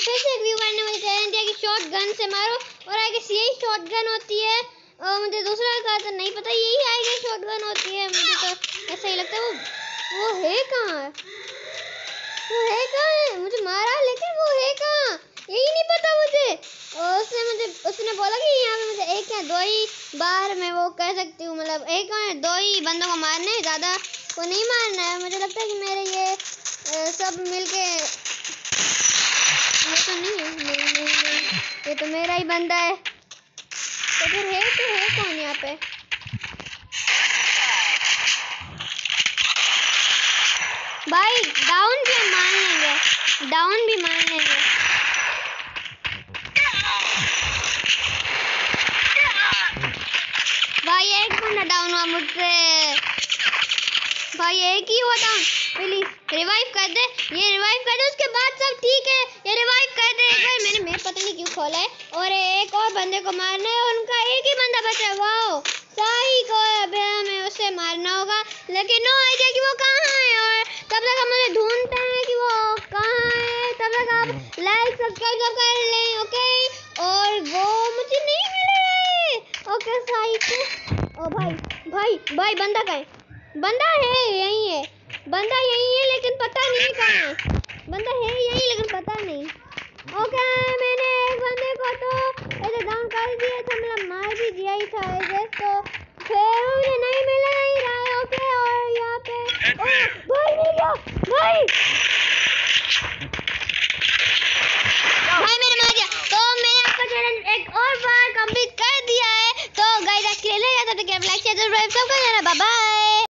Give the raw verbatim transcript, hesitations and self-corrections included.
फिर से रिव्यू करने मुझे चैलेंज दिया कि शॉट गन से मारो और आई गेस यही शॉट गन होती है। और मुझे दूसरा का तो नहीं पता, यही आई गेस शॉट गन होती है, मुझे तो ऐसा ही लगता है। वो वो है कहाँ, वो है कहाँ है? मुझे मारा लेकिन वो है कहाँ, यही नहीं पता मुझे। और उसने मुझे उसने बोला कि यहाँ पे मुझे एक या दो ही बार मैं वो कर सकती हूँ, मतलब एक या दो ही बंदों को मारना है, ज़्यादा को नहीं मारना है। मुझे लगता है कि मेरे ये आ, सब मिलके ये तो नहीं है, नहीं नहीं नहीं ये तो मेरा ही बंदा है। तो फिर है तो है कौन यहाँ पे? भाई डाउन भी मान लेंगे, डाउन भी मान लेंगे। भाई एक बंदा डाउन हुआ मुझसे, भाई एक ही हुआ डाउन। प्लीज रिवाइव कर दे, ये रिवाइव कर दे, उसके बाद सब ठीक है। ये रिवाइव कर दे एक बार। मैंने मैप पता नहीं क्यों खोला है और एक और बंदे को मारना है और उनका एक ही बंदा बचा है। वाओ सही को अबे हमें उसे मारना होगा, लेकिन नो आइडिया कि वो कहाँ है। और तब तक हम उसे ढूंढते हैं कि वो कहाँ है। तब तक आप लाइक सब्सक्राइब सब कर लें, ओके। और वो मुझे नहीं मिल रहा है, ओके सही को। ओ भाई भाई भाई बंदा कहाँ है? बंदा है यही है, बंदा यही है लेकिन पता नहीं कहाँ। बंदा है यही लेकिन पता नहीं। ओके मैंने एक बंदे को तो ऐसे डाउन कर दिया था, मतलब मार भी दिया ही था आई गेस। तो फिर मुझे नहीं मिल नहीं रहा है, ओके। और यहाँ पे ओ भाई मिल गया, भाई भाई मैंने मार दिया। तो मैंने आपका चैलेंज एक और बार कंप्लीट कर दिया है। तो गाइस आज के लिए जाता है, लाइक शेयर सब्सक्राइब सब कर देना। Bye bye.